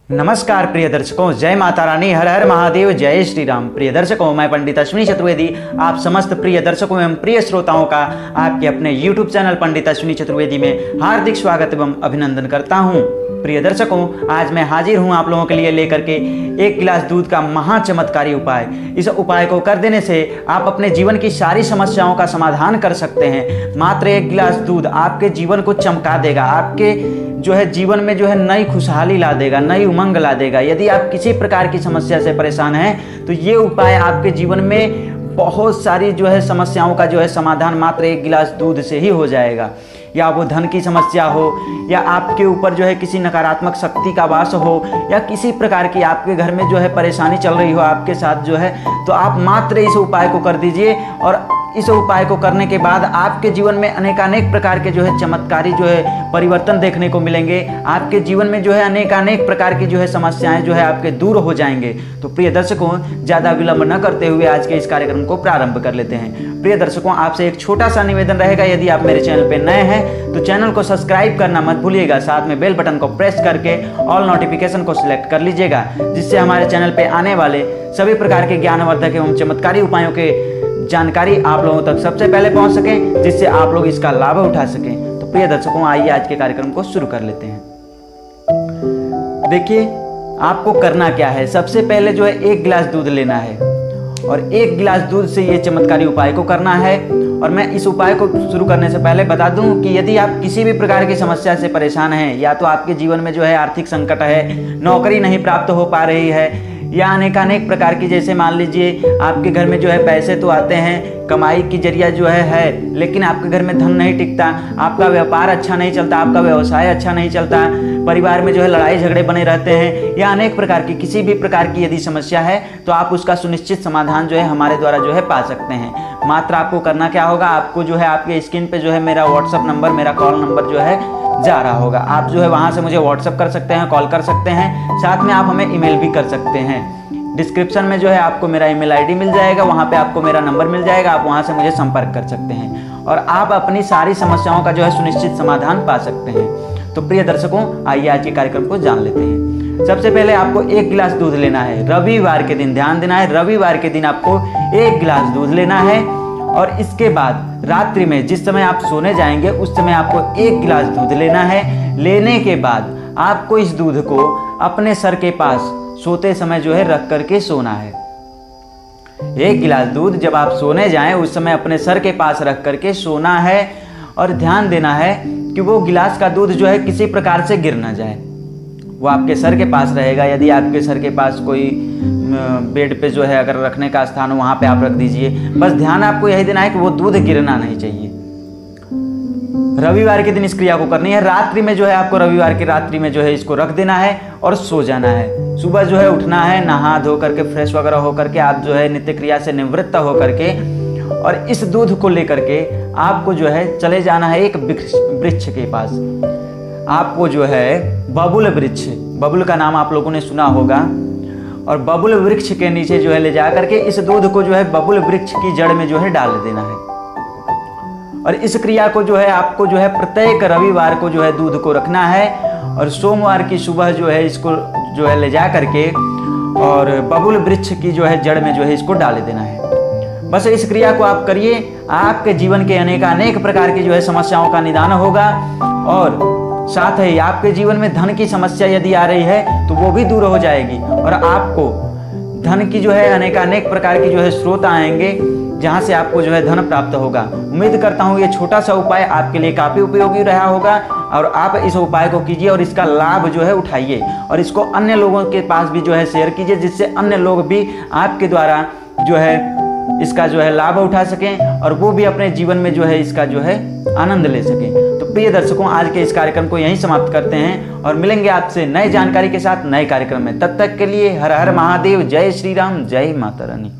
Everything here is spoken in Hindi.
नमस्कार प्रिय दर्शकों, जय माता रानी, हर हर महादेव, जय श्री राम। प्रिय दर्शकों, मैं पंडित अश्विनी चतुर्वेदी आप समस्त प्रिय दर्शकों एवं प्रिय श्रोताओं का आपके अपने YouTube चैनल पंडित अश्विनी चतुर्वेदी में हार्दिक स्वागत एवं अभिनंदन करता हूं। प्रिय दर्शकों, आज मैं हाजिर हूं आप लोगों के लिए लेकर के एक गिलास दूध का महाचमत्कारी उपाय। इस उपाय को कर देने से आप अपने जीवन की सारी समस्याओं का समाधान कर सकते हैं। मात्र एक गिलास दूध आपके जीवन को चमका देगा, आपके जीवन में नई खुशहाली ला देगा, नई उमंग ला देगा। यदि आप किसी प्रकार की समस्या से परेशान हैं तो ये उपाय आपके जीवन में बहुत सारी समस्याओं का समाधान मात्र एक गिलास दूध से ही हो जाएगा। या वो धन की समस्या हो, या आपके ऊपर किसी नकारात्मक शक्ति का वास हो, या किसी प्रकार की आपके घर में परेशानी चल रही हो आपके साथ तो आप मात्र इस उपाय को कर दीजिए। और इस उपाय को करने के बाद आपके जीवन में अनेकानेक प्रकार के चमत्कारी परिवर्तन देखने को मिलेंगे। आपके जीवन में अनेकानेक प्रकार की समस्याएं आपके दूर हो जाएंगे। तो प्रिय दर्शकों, ज़्यादा विलंब न करते हुए आज के इस कार्यक्रम को प्रारंभ कर लेते हैं। प्रिय दर्शकों, आपसे एक छोटा सा निवेदन रहेगा, यदि आप मेरे चैनल पर नए हैं तो चैनल को सब्सक्राइब करना मत भूलिएगा। साथ में बेल बटन को प्रेस करके ऑल नोटिफिकेशन को सिलेक्ट कर लीजिएगा, जिससे हमारे चैनल पर आने वाले सभी प्रकार के ज्ञानवर्धक एवं चमत्कारी उपायों के जानकारी आप लोगों तक सबसे पहले पहुंच सके, जिससे आप लोग इसका लाभ उठा सकें। तो प्रिय दर्शकों, आइए आज के कार्यक्रम को शुरू कर लेते हैं। देखिए, आपको करना क्या है। सबसे पहले एक गिलास दूध लेना है और एक गिलास दूध से ये चमत्कारी उपाय को करना है। और मैं इस उपाय को शुरू करने से पहले बता दूं कि यदि आप किसी भी प्रकार की समस्या से परेशान हैं, या तो आपके जीवन में आर्थिक संकट है, नौकरी नहीं प्राप्त हो पा रही है, या अनेकानेक प्रकार की, जैसे मान लीजिए आपके घर में पैसे तो आते हैं, कमाई की जरिया है, लेकिन आपके घर में धन नहीं टिकता, आपका व्यापार अच्छा नहीं चलता, आपका व्यवसाय अच्छा नहीं चलता, परिवार में लड़ाई झगड़े बने रहते हैं, या अनेक प्रकार की किसी भी प्रकार की यदि समस्या है तो आप उसका सुनिश्चित समाधान हमारे द्वारा पा सकते हैं। मात्र आपको करना क्या होगा, आपको आपके स्क्रीन पे मेरा व्हाट्सअप नंबर, मेरा कॉल नंबर जा रहा होगा। आप वहाँ से मुझे व्हाट्सअप कर सकते हैं, कॉल कर सकते हैं, साथ में आप हमें ईमेल भी कर सकते हैं। डिस्क्रिप्शन में आपको मेरा ईमेल आईडी मिल जाएगा, वहाँ पे आपको मेरा नंबर मिल जाएगा, आप वहाँ से मुझे संपर्क कर सकते हैं और आप अपनी सारी समस्याओं का सुनिश्चित समाधान पा सकते हैं। तो प्रिय दर्शकों, आइए आज के कार्यक्रम को जान लेते हैं। सबसे पहले आपको एक गिलास दूध लेना है। रविवार के दिन ध्यान देना है, रविवार के दिन आपको एक गिलास दूध लेना है। और इसके बाद रात्रि में जिस समय आप सोने जाएंगे उस समय आपको एक गिलास दूध लेना है। लेने के बाद आपको इस दूध को अपने सर के पास सोते समय रख करके सोना है। एक गिलास दूध जब आप सोने जाएं उस समय अपने सर के पास रख करके सोना है। और ध्यान देना है कि वो गिलास का दूध किसी प्रकार से गिर ना जाए, वो आपके सर के पास रहेगा। यदि आपके सर के पास कोई बेड पे अगर रखने का स्थान हो, वहाँ पे आप रख दीजिए। बस ध्यान आपको यही देना है कि वो दूध गिरना नहीं चाहिए। रविवार के दिन इस क्रिया को करनी है। रात्रि में आपको रविवार की रात्रि में इसको रख देना है और सो जाना है। सुबह उठना है, नहा धो करके फ्रेश वगैरह होकर के आप नित्य क्रिया से निवृत्त होकर के और इस दूध को लेकर के आपको चले जाना है एक वृक्ष के पास। आपको बबुल वृक्ष, बबुल का नाम आप लोगों ने सुना होगा, और बबुल वृक्ष के नीचे ले जा करके इस दूध को बबुल वृक्ष की जड़ में डाल देना है। और इस क्रिया को आपको प्रत्येक रविवार को दूध को रखना है और सोमवार की सुबह इसको ले जा करके और बबुल वृक्ष की जड़ में इसको डाल देना है। बस इस क्रिया को आप करिए, आपके जीवन के अनेक प्रकार की समस्याओं का निदान होगा। और साथ ही आपके जीवन में धन की समस्या यदि आ रही है तो वो भी दूर हो जाएगी और आपको धन की अनेकानेक प्रकार की स्रोत आएंगे, जहां से आपको धन प्राप्त होगा। उम्मीद करता हूं ये छोटा सा उपाय आपके लिए काफी उपयोगी रहा होगा और आप इस उपाय को कीजिए और इसका लाभ उठाइए और इसको अन्य लोगों के पास भी शेयर कीजिए, जिससे अन्य लोग भी आपके द्वारा इसका लाभ उठा सकें और वो भी अपने जीवन में इसका आनंद ले सकें। तो प्रिय दर्शकों, आज के इस कार्यक्रम को यहीं समाप्त करते हैं और मिलेंगे आपसे नए जानकारी के साथ नए कार्यक्रम में। तब तक के लिए हर हर महादेव, जय श्री राम, जय माता रानी।